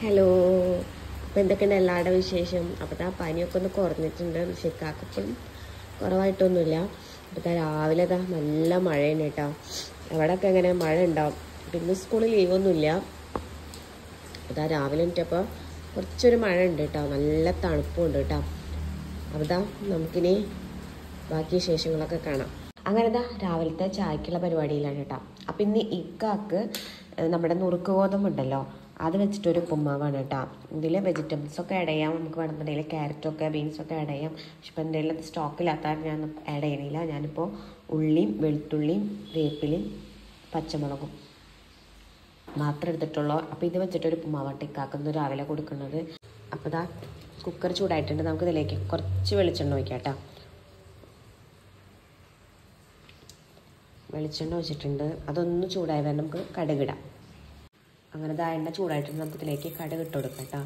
Hello. അപ്പോൾ എന്തൊക്കെയുണ്ട് എല്ലാവരുടെ വിശേഷം? അപ്പോൾ പനിയൊക്കെ ഒന്ന് കുറഞ്ഞിട്ടുണ്ട്. പക്ഷേ ഇക്കാക്കപ്പോഴും കുറവായിട്ടൊന്നുമില്ല. അപ്പോൾ രാവിലെ നല്ല മഴയാണ് കേട്ടോ. എവിടെയൊക്കെ എങ്ങനെ മഴ ഉണ്ടാവും. പിന്നെ സ്കൂളിൽ ലീവൊന്നുമില്ല. അപ്പോൾ രാവിലെ എണീറ്റപ്പോൾ കുറച്ചൊരു മഴ ഉണ്ട് കേട്ടോ. നല്ല തണുപ്പുണ്ട് കേട്ടോ. അപ്പോൾ നമുക്കിനി ബാക്കി വിശേഷങ്ങളൊക്കെ കാണാം. അങ്ങനെ രാവിലത്തെ ചായക്കുള്ള പരിപാടിയിലാണ് കേട്ടോ. അപ്പം ഇന്ന് ഇക്കാക്ക് നമ്മുടെ നുറുക്ക് ഗോതമ്പുണ്ടല്ലോ, അത് വെച്ചിട്ടൊരു ഉപ്പുമാവാണ് കേട്ടോ. ഇതിൽ വെജിറ്റബിൾസൊക്കെ ആഡ് ചെയ്യാം. നമുക്ക് വേണമെന്നുണ്ടെങ്കിൽ ക്യാരറ്റൊക്കെ ബീൻസൊക്കെ ആഡ് ചെയ്യാം. പക്ഷെ ഇപ്പോൾ എന്തെങ്കിലും സ്റ്റോക്കില്ലാത്ത ഞാൻ ആഡ് ചെയ്യണില്ല. ഞാനിപ്പോൾ ഉള്ളിയും വെളുത്തുള്ളിയും വേപ്പിലയും പച്ചമുളകും മാത്രം എടുത്തിട്ടുള്ളൂ. അപ്പോൾ ഇത് വെച്ചിട്ടൊരു ഉപ്പുമാവാണ് ഇക്കാക്കുന്നത് രാവിലെ കൊടുക്കുന്നത്. അപ്പോൾ കുക്കർ ചൂടായിട്ടുണ്ട്. നമുക്കിതിലേക്ക് കുറച്ച് വെളിച്ചെണ്ണ ഒഴിക്കാം കേട്ടോ. വെളിച്ചെണ്ണ ഒഴിച്ചിട്ടുണ്ട്. അതൊന്ന് ചൂടായി വരാൻ നമുക്ക് കടുകിടാം. അങ്ങനെ എണ്ണ ചൂടായിട്ടുണ്ട്. നമുക്ക് ഇതിലേക്ക് കടുക് ഇട്ട് കൊടുക്കാം കേട്ടോ.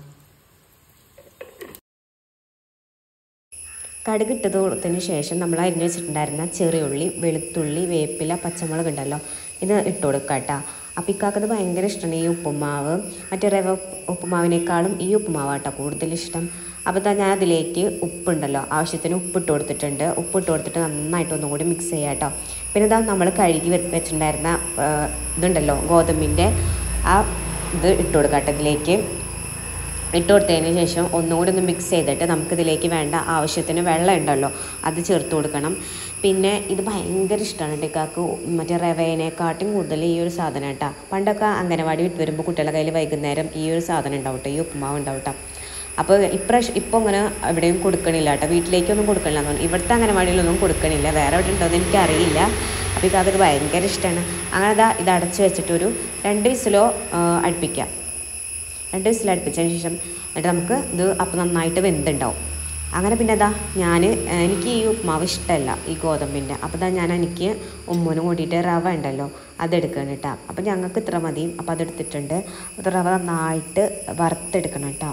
കടുക് ഇട്ടത് കൊടുത്തതിന് ശേഷം നമ്മൾ അരിഞ്ഞ് വെച്ചിട്ടുണ്ടായിരുന്ന ചെറിയുള്ളി, വെളുത്തുള്ളി, വേപ്പില, പച്ചമുളക് ഉണ്ടല്ലോ, ഇത് ഇട്ട് കൊടുക്കാം കേട്ടോ. അപ്പോൾ ഇക്കാക്കത് ഭയങ്കര ഇഷ്ടമാണ് ഈ ഉപ്പുമാവ്. മറ്റേ റവ ഉപ്പുമാവിനേക്കാളും ഈ ഉപ്പുമാവാട്ടോ കൂടുതൽ ഇഷ്ടം. അപ്പോൾ ഞാൻ അതിലേക്ക് ഉപ്പുണ്ടല്ലോ, ആവശ്യത്തിന് ഉപ്പിട്ട് കൊടുത്തിട്ടുണ്ട്. ഉപ്പിട്ട് കൊടുത്തിട്ട് നന്നായിട്ട് ഒന്നും കൂടി മിക്സ് ചെയ്യാം കേട്ടോ. പിന്നെ നമ്മൾ കഴുകി വെച്ചിട്ടുണ്ടായിരുന്ന ഇതുണ്ടല്ലോ ഗോതമ്പിൻ്റെ, ആ ഇത് ഇട്ട് കൊടുക്കാം കേട്ടോ. ഇതിലേക്ക് ഇട്ട് കൊടുത്തതിന് ശേഷം ഒന്നുകൂടി ഒന്ന് മിക്സ് ചെയ്തിട്ട് നമുക്കിതിലേക്ക് വേണ്ട ആവശ്യത്തിന് വെള്ളം ഉണ്ടല്ലോ അത് ചേർത്ത് കൊടുക്കണം. പിന്നെ ഇത് ഭയങ്കര ഇഷ്ടമാണ് ഇക്കാക്ക്, മറ്റേ റവേനെക്കാട്ടും കൂടുതൽ ഈ ഒരു സാധനം കേട്ടോ. പണ്ടൊക്കെ അംഗനവാടി വിട്ട് വരുമ്പോൾ കുട്ടികളുടെ കയ്യിൽ വൈകുന്നേരം ഈ ഒരു സാധനം ഉണ്ടാവും കേട്ടോ, ഈ ഉപ്പുമാവ് ഉണ്ടാവും കേട്ടോ. അപ്പോൾ ഇപ്പോൾ അങ്ങനെ എവിടെയും കൊടുക്കണില്ല കേട്ടോ, വീട്ടിലേക്കൊന്നും കൊടുക്കണില്ല എന്ന് പറഞ്ഞു. ഇവിടുത്തെ അംഗനവാടിയിലൊന്നും കൊടുക്കണില്ല, വേറെ എവിടെ ഉണ്ടോയെന്ന് എനിക്കറിയില്ല. അപ്പോൾ ഇക്കാക്ക് ഭയങ്കര ഇഷ്ടമാണ്. അങ്ങനെ ഇത് അടച്ച് വെച്ചിട്ടൊരു 2 വിസിലോ അടുപ്പിക്കാം. 2 വിസിൽ അടുപ്പിച്ചതിന് ശേഷം എന്നിട്ട് നമുക്ക് ഇത് അപ്പോൾ നന്നായിട്ട് വെന്തുണ്ടാവും. അങ്ങനെ പിന്നെ എനിക്ക് ഈ ഉപ്പുമാവ് ഇഷ്ടമല്ല ഈ ഗോതമ്പിൻ്റെ. അപ്പോൾ എനിക്ക് ഉമ്മൂനും കൂട്ടിയിട്ട് റവ ഉണ്ടല്ലോ അതെടുക്കണം കേട്ടോ. അപ്പോൾ ഞങ്ങൾക്ക് ഇത്ര മതി. അപ്പോൾ അതെടുത്തിട്ടുണ്ട്. അത് റവ നന്നായിട്ട് വറുത്തെടുക്കണം കേട്ടോ.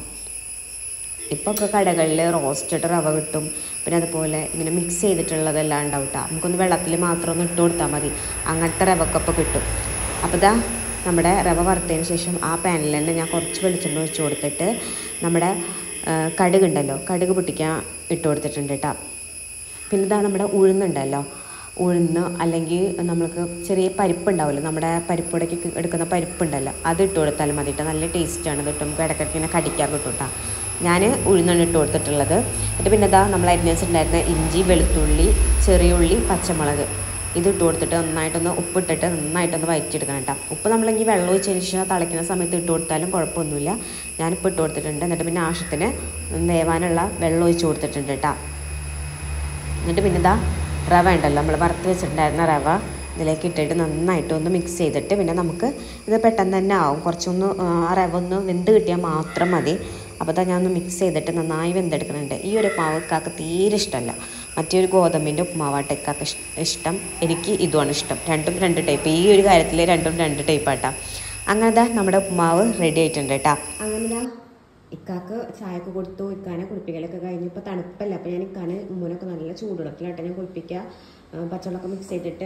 ഇപ്പോൾ ഒക്കെ കടകളിൽ റോസ്റ്റഡ് റവ കിട്ടും. പിന്നെ അതുപോലെ ഇങ്ങനെ മിക്സ് ചെയ്തിട്ടുള്ളതെല്ലാം ഉണ്ടാവും കേട്ടോ. നമുക്കൊന്ന് വെള്ളത്തിൽ മാത്രം ഒന്ന് ഇട്ട് കൊടുത്താൽ മതി. അങ്ങനത്തെ റവക്കൊപ്പം കിട്ടും. അപ്പോൾ നമ്മുടെ റവ വറുത്തതിന് ശേഷം ആ പാനിൽ തന്നെ ഞാൻ കുറച്ച് വെളിച്ചെണ്ണ ഒഴിച്ച് കൊടുത്തിട്ട് നമ്മുടെ കടുക് ഉണ്ടല്ലോ, കടുക് പൊട്ടിക്കാൻ ഇട്ട് കൊടുത്തിട്ടുണ്ട് കേട്ടോ. പിന്നെ നമ്മുടെ ഉഴുന്നുണ്ടല്ലോ, ഉഴുന്ന് അല്ലെങ്കിൽ നമ്മൾക്ക് ചെറിയ പരിപ്പുണ്ടാവുമല്ലോ, നമ്മുടെ പരിപ്പുടയ്ക്ക് എടുക്കുന്ന പരിപ്പുണ്ടല്ലോ, അത് ഇട്ട് കൊടുത്താലും മതി കേട്ടോ. നല്ല ടേസ്റ്റാണ് ഇത്. നമുക്ക് ഇടയ്ക്കിടയ്ക്ക് ഇങ്ങനെ കടിക്കാൻ കിട്ടും കേട്ടോ. ഞാൻ ഉഴുന്നാണ് ഇട്ട് കൊടുത്തിട്ടുള്ളത്. എന്നിട്ട് പിന്നെ നമ്മൾ അരിഞ്ഞ് വെച്ചിട്ടുണ്ടായിരുന്ന ഇഞ്ചി, വെളുത്തുള്ളി, ചെറിയ ഉള്ളി, പച്ചമുളക് ഇത് ഇട്ട് കൊടുത്തിട്ട് നന്നായിട്ടൊന്ന് ഉപ്പിട്ടിട്ട് നന്നായിട്ടൊന്ന് വഴറ്റിയെടുക്കണം കേട്ടോ. ഉപ്പ് നമ്മളെങ്കിൽ വെള്ളം ഒഴിച്ചതിന് ശേഷം തിളയ്ക്കുന്ന സമയത്ത് ഇട്ട് കൊടുത്താലും കുഴപ്പമൊന്നുമില്ല. ഞാനിപ്പോൾ ഇട്ട് കൊടുത്തിട്ടുണ്ട്. എന്നിട്ട് പിന്നെ ആവശ്യത്തിന് വേവാനുള്ള വെള്ളം ഒഴിച്ച് കൊടുത്തിട്ടുണ്ട് കേട്ടോ. എന്നിട്ട് പിന്നെ റവ ഉണ്ടല്ലോ, നമ്മൾ വറുത്ത് വെച്ചിട്ടുണ്ടായിരുന്ന റവ ഇതിലേക്ക് ഇട്ടിട്ട് നന്നായിട്ട് ഒന്ന് മിക്സ് ചെയ്തിട്ട് പിന്നെ നമുക്ക് ഇത് പെട്ടെന്ന് തന്നെ ആവും. കുറച്ചൊന്ന് ആ റവ ഒന്ന് വെന്ത് കിട്ടിയാൽ മാത്രം മതി. അപ്പോൾ ഞാനൊന്ന് മിക്സ് ചെയ്തിട്ട് നന്നായി വെന്തെടുക്കുന്നുണ്ട്. ഈ ഒരു ഉപ്പുമാവ് ഇക്കാക്ക് തീരെ ഇഷ്ടമല്ല. മറ്റൊരു ഗോതമ്പിൻ്റെ ഉപ്പുമാവാട്ട് ഇക്കാക്ക് ഇഷ്ടം. എനിക്ക് ഇതുമാണ് ഇഷ്ടം. രണ്ടും 2 ടൈപ്പ്. ഈ ഒരു കാര്യത്തിൽ രണ്ടും 2 ടൈപ്പാട്ടാ. അങ്ങനെ നമ്മുടെ ഉപ്പുമാവ് റെഡി ആയിട്ടുണ്ട് കേട്ടോ. അങ്ങനെ ഇക്കാക്ക് ചായക്ക് കൊടുത്തു. ഇക്കാനെ കുളിപ്പിക്കലൊക്കെ കഴിഞ്ഞ് ഇപ്പോൾ തണുപ്പല്ല. അപ്പോൾ ഞാൻ ഇക്കാനെ ഉമ്മൂനൊക്കെ നല്ല ചൂടുവെള്ളത്തിലാട്ടെ ഞാൻ കുളിപ്പിക്കുക. പച്ചവെള്ളമൊക്കെ മിക്സ് ചെയ്തിട്ട്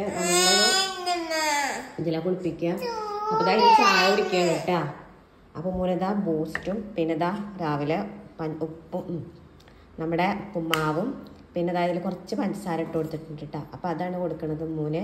ഇതിലാണ് കുളിപ്പിക്കുക. അപ്പോൾ ഇത് ചായ കുടിക്കുകയാണ് കേട്ടോ. അപ്പോൾ മൂലതാ ബൂസ്റ്റും പിന്നെ രാവിലെ ഉപ്പും നമ്മുടെ ഉപ്പുമാവും പിന്നെ ഇതിൽ കുറച്ച് പഞ്ചസാര ഇട്ട് കൊടുത്തിട്ടുണ്ട് കേട്ടോ. അപ്പോൾ അതാണ് കൊടുക്കുന്നത് മൂന്ന്.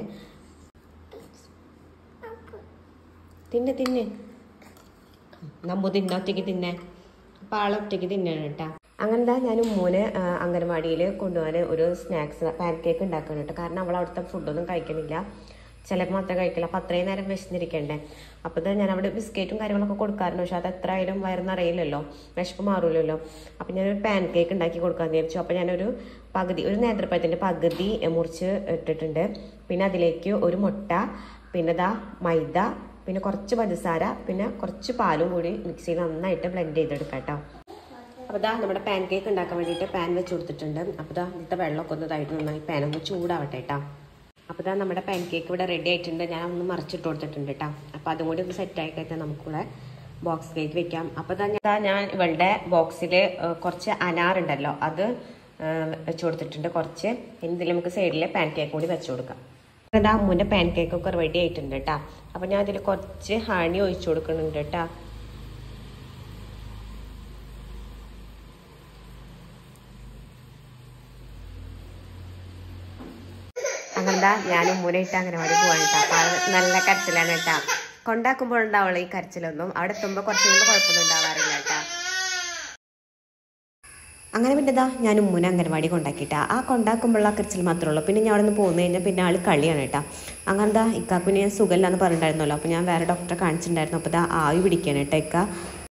തിന്നെ നമ്മ ഒറ്റയ്ക്ക് തിന്നെ. അപ്പോൾ ആളൊറ്റയ്ക്ക് തിന്നാണ് കേട്ടോ. അങ്ങനെ ഞാൻ ഉമ്മൂനെ അംഗനവാടിയിൽ കൊണ്ടുപോകാൻ ഒരു സ്നാക്സ് പാൻ കേക്ക് ഉണ്ടാക്കണം കേട്ടോ. കാരണം അവൾ അവിടുത്തെ ഫുഡൊന്നും കഴിക്കണില്ല, ചിലപ്പോൾ മാത്രമേ കഴിക്കില്ല. അപ്പോൾ അത്രയും നേരം വിശന്നിരിക്കണ്ടേ. അപ്പോൾ ഞാൻ അവിടെ ബിസ്ക്കറ്റും കാര്യങ്ങളൊക്കെ കൊടുക്കാറുണ്ട്. പക്ഷെ അത് എത്ര ആയാലും വയറിന്നറിയില്ലല്ലോ, വിശപ്പ് മാറില്ലല്ലോ. അപ്പോൾ ഞാനൊരു പാൻ കേക്ക് ഉണ്ടാക്കി കൊടുക്കാമെന്ന് വിചാരിച്ചു. അപ്പോൾ ഞാനൊരു ഒരു നേന്ത്രപ്പഴത്തിൻ്റെ പകുതി മുറിച്ച് ഇട്ടിട്ടുണ്ട്. പിന്നെ അതിലേക്ക് ഒരു മുട്ട, പിന്നെ മൈദ, പിന്നെ കുറച്ച് പഞ്ചസാര, പിന്നെ കുറച്ച് പാലും കൂടി മിക്സ് ചെയ്ത് നന്നായിട്ട് ബ്ലെൻഡ് ചെയ്തെടുക്കാം കേട്ടോ. അപ്പോൾ നമ്മുടെ പാൻ കേക്ക് ഉണ്ടാക്കാൻ വേണ്ടിയിട്ട് പാൻ വെച്ച് കൊടുത്തിട്ടുണ്ട്. അപ്പോൾ ഇന്നത്തെ വെള്ളമൊക്കെ ഒന്ന് ഇതായിട്ട് നന്നായി പാനൊന്ന് ചൂടാവട്ടെ കേട്ടോ. അപ്പോൾ നമ്മുടെ പാൻ കേക്ക് ഇവിടെ റെഡി ആയിട്ടുണ്ട്. ഞാൻ ഒന്ന് മറിച്ചിട്ട് കൊടുത്തിട്ടുണ്ട് കേട്ടോ. അപ്പോൾ അതും കൂടി ഒന്ന് സെറ്റായി കഴിഞ്ഞാൽ നമുക്കിവിടെ ബോക്സിലേക്ക് വെക്കാം. അപ്പോൾ ഞാൻ ഇവളുടെ ബോക്സിൽ കുറച്ച് അനാറുണ്ടല്ലോ അത് വെച്ച് കൊടുത്തിട്ടുണ്ട് കുറച്ച്. ഇനി ഇതിൽ നമുക്ക് സൈഡിൽ പാൻ കേക്ക് കൂടി വെച്ച് കൊടുക്കാം. അമ്മൂൻ്റെ പാൻ കേക്കൊക്കെ റെഡി ആയിട്ടുണ്ട് കേട്ടോ. അപ്പോൾ ഞാൻ അതിൽ കുറച്ച് ഹണി ഒഴിച്ചു കൊടുക്കുന്നുണ്ട് കേട്ടോ. എന്താ ഞാൻ ഉമ്മൂനായിട്ട് അംഗനവാടി പോവാണ് കേട്ടോ. അപ്പോൾ അത് നല്ല കരച്ചിലാണ് കേട്ടോ. കൊണ്ടാക്കുമ്പോഴുണ്ടാവുള്ളൂ ഈ കരച്ചിലൊന്നും. അവിടെ എത്തുമ്പോൾ കുറച്ച് കഴിയുമ്പോൾ കുഴപ്പമൊന്നും ഉണ്ടാവാറില്ല കേട്ടോ. അങ്ങനെ പിന്നെ ഞാൻ ഉമ്മൂനെ അംഗനവാടി കൊണ്ടാക്കിയിട്ടാ. ആ കൊണ്ടാക്കുമ്പോഴുള്ള ആ കരച്ചിൽ മാത്രമേ ഉള്ളൂ. പിന്നെ ഞാൻ അവിടെ നിന്ന് പോന്നു കഴിഞ്ഞാൽ പിന്നെ ആൾ കളിയാണ് കേട്ടോ. അങ്ങനെ ഇക്കാക്കുന് ഞാൻ സുഖമില്ലാന്ന് പറഞ്ഞിട്ടുണ്ടായിരുന്നല്ലോ. അപ്പോൾ ഞാൻ വേറെ ഡോക്ടറെ കാണിച്ചിട്ടുണ്ടായിരുന്നു. അപ്പോൾ ആവി പിടിക്കാൻ കേട്ടോ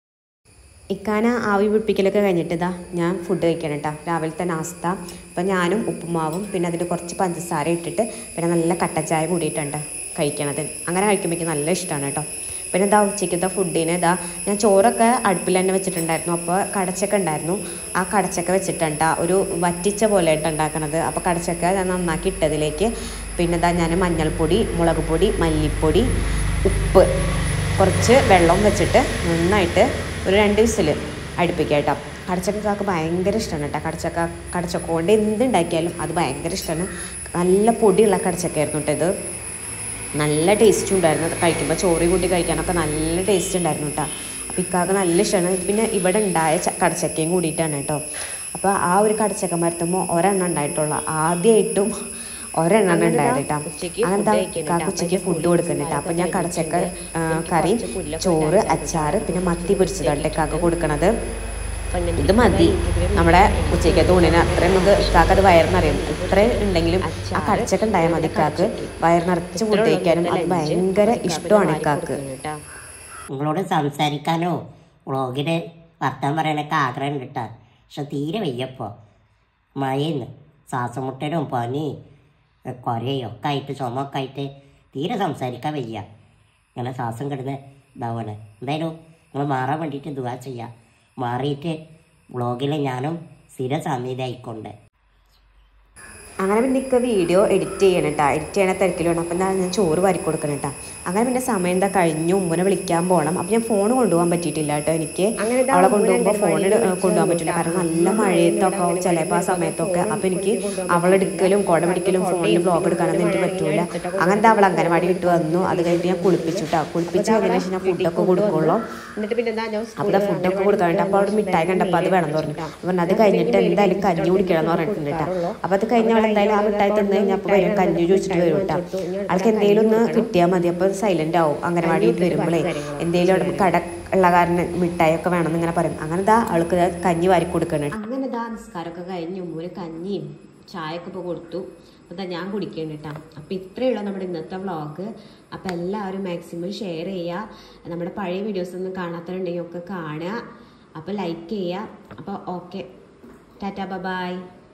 ഇക്കാന ആവി പിടിപ്പിക്കലൊക്കെ കഴിഞ്ഞിട്ട് ഞാൻ ഫുഡ് കഴിക്കണം കേട്ടോ. രാവിലത്തെ നാസ്ത. അപ്പം ഞാനും ഉപ്പുമാവും പിന്നെ അതിൽ കുറച്ച് പഞ്ചസാര ഇട്ടിട്ട് പിന്നെ നല്ല കട്ടച്ചായ കൂടിയിട്ടുണ്ട് കഴിക്കണത്. അങ്ങനെ കഴിക്കുമ്പോൾ നല്ല ഇഷ്ടമാണ് കേട്ടോ. പിന്നെ ഉച്ചയ്ക്കത്തെ ഫുഡിന് ഞാൻ ചോറൊക്കെ അടുപ്പിൽ തന്നെ വെച്ചിട്ടുണ്ടായിരുന്നു. അപ്പോൾ കടച്ചക്ക ഉണ്ടായിരുന്നു. ആ കടച്ചക്ക വെച്ചിട്ടുണ്ട് ഒരു വറ്റിച്ച പോലെ ആയിട്ട് ഉണ്ടാക്കണത്. അപ്പോൾ കടച്ചക്ക ഞാൻ നന്നാക്കി ഇട്ടതിലേക്ക് പിന്നെ ഞാൻ മഞ്ഞൾപ്പൊടി, മുളക് പൊടി, മല്ലിപ്പൊടി, ഉപ്പ്, കുറച്ച് വെള്ളം വെച്ചിട്ട് നന്നായിട്ട് ഒരു 2 വിസിൽ അടുപ്പിക്കുക കേട്ടോ. കടച്ചക്കക്ക് ഭയങ്കര ഇഷ്ടമാണ് കേട്ടോ. കടച്ചക്ക കൊണ്ട് എന്തുണ്ടാക്കിയാലും അത് ഭയങ്കര ഇഷ്ടമാണ്. നല്ല പൊടിയുള്ള കടച്ചക്കയായിരുന്നു കേട്ടോ ഇത്. നല്ല ടേസ്റ്റും ഉണ്ടായിരുന്നു. കഴിക്കുമ്പോൾ ചോറി കൂട്ടി കഴിക്കാനൊക്കെ നല്ല ടേസ്റ്റ് ഉണ്ടായിരുന്നു കേട്ടോ. അപ്പോൾ ഇക്കാക്ക് നല്ല ഇഷ്ടമാണ്. പിന്നെ ഇവിടെ ഉണ്ടായ കടച്ചക്കയും കൂടിയിട്ടാണ് കേട്ടോ. അപ്പോൾ ആ ഒരു കടച്ചക്ക മരത്തുമ്പോൾ ഒരെണ്ണം ഉണ്ടായിട്ടുള്ളൂ. ആദ്യമായിട്ടും ഒരെണ്ണം ഉണ്ടായത് കേട്ടോ. അങ്ങനത്തെ ഇക്കാക്ക് ഉച്ചയ്ക്ക് ഫുഡ് കൊടുക്കുന്നുണ്ട്. അപ്പോൾ ഞാൻ കടച്ചക്ക കറി, ചോറ്, അച്ചാറ് പിന്നെ മത്തി പൊരിച്ചതാണ് ഇക്കാക്ക് കൊടുക്കണത്. ഇത് മതി നമ്മുടെ ഉച്ചയ്ക്കത്തെ ഊണിന്. അത്രയും നമുക്ക് ഇക്കാക്ക് അത് വയറിനറിയും. ഇത്രയും ഉണ്ടെങ്കിലും ആ കടച്ചക്ക ഉണ്ടായാൽ മതി ഇക്കാക്ക് വയറിനിറച്ച് ഫുഡ് കഴിക്കാനും അത് ഭയങ്കര ഇഷ്ടമാണ് ഇക്കാക്ക്. നിങ്ങളോട് സംസാരിക്കാനോ വ്ളോഗിന് വർത്താൻ പറയാനൊക്കെ ആഗ്രഹം കിട്ടാ. പക്ഷെ തീരെ വയ്യപ്പോൾ മഴയെന്ന് ശ്വാസമുട്ടലും പനി കുരയൊക്കെ ആയിട്ട് ചുമയൊക്കെ ആയിട്ട് തീരെ സംസാരിക്കാൻ വയ്യ. ഇങ്ങനെ ശ്വാസം കിടന്ന് ഇതാവാണ്. എന്തായാലും നിങ്ങൾ മാറാൻ വേണ്ടിയിട്ട് ദുആ ചെയ്യാം. മാറിയിട്ട് വ്ളോഗിൽ ഞാനും സ്ഥിര സാന്നിധ്യമായിക്കൊണ്ട്. അങ്ങനെ പിന്നെ എനിക്ക് വീഡിയോ എഡിറ്റ് ചെയ്യണം കേട്ടോ. എഡിറ്റ് ചെയ്യണ തിരക്കിലാണ്. അപ്പം ഞാൻ ചോറ് വാരി കൊടുക്കണം കേട്ടോ. അങ്ങനെ പിന്നെ സമയം കഴിഞ്ഞു. ഉമ്മനെ വിളിക്കാൻ പോകണം. അപ്പം ഞാൻ ഫോൺ കൊണ്ടുപോകാൻ പറ്റിയിട്ടില്ല കേട്ടോ. എനിക്ക് അവളെ കൊണ്ടുപോകുമ്പോൾ ഫോണിൽ കൊണ്ടുപോകാൻ പറ്റില്ല. കാരണം നല്ല മഴയത്തൊക്കെ ആവും ചിലപ്പോൾ ആ സമയത്തൊക്കെ. അപ്പോൾ എനിക്ക് അവളെടുക്കലും കുട പിടിക്കലും ഫോണിൽ വ്ളോഗ് എടുക്കാനൊന്നും എനിക്ക് പറ്റൂല. അങ്ങനത്തെ അവൾ അംഗനവാടി വിട്ട് വന്നു. അത് കഴിഞ്ഞിട്ട് ഞാൻ കുളിപ്പിച്ചു കേട്ടോ. കുളിപ്പിച്ച് കഴിഞ്ഞതിന് ശേഷം ഞാൻ ഫുഡൊക്കെ കൊടുക്കുള്ളൂ. അപ്പോൾ ഫുഡൊക്കെ കൊടുക്കാൻ വേണ്ടി അപ്പോൾ അവിടെ മിഠായി കണ്ടപ്പോൾ അത് വേണം പറഞ്ഞു. അപ്പം അത് കഴിഞ്ഞിട്ട് എന്തായാലും കഞ്ഞി കുടിക്കണം എന്ന് പറഞ്ഞിട്ടുണ്ട് കേട്ടോ. അപ്പോൾ അത് കഴിഞ്ഞ എന്തായാലും ആ മിഠായി തന്നു കഴിഞ്ഞാൽ അപ്പോൾ വരും കഞ്ഞി ചോദിച്ചിട്ട് വരും കേട്ടോ. ആൾക്ക് എന്തെങ്കിലും ഒന്ന് കിട്ടിയാൽ മതി. അപ്പോൾ സൈലന്റ് ആവും. അംഗനവാടി വരുമ്പോഴേ എന്തെങ്കിലും കട ഉള്ള കാരണം മിഠായിയൊക്കെ വേണമെന്ന് ഇങ്ങനെ പറയും. അങ്ങനെ ആൾക്ക് കഞ്ഞി വാരി കൊടുക്കണം. അങ്ങനെ നിസ്കാരമൊക്കെ കഴിഞ്ഞ് ഉമ്മൂര് കഞ്ഞിയും ചായയൊക്കെ ഇപ്പോൾ കൊടുത്തു. അപ്പോൾ ഞാൻ കുടിക്കണം കേട്ടോ. അപ്പോൾ ഇത്രയുള്ള നമ്മുടെ ഇന്നത്തെ വ്ളോഗ്. അപ്പോൾ എല്ലാവരും മാക്സിമം ഷെയർ ചെയ്യുക. നമ്മുടെ പഴയ വീഡിയോസ് ഒന്നും കാണാത്തവരുണ്ടെങ്കിൽ ഒക്കെ കാണുക. അപ്പോൾ ലൈക്ക് ചെയ്യുക. അപ്പോൾ ഓക്കെ, ടാറ്റാ, ബൈ.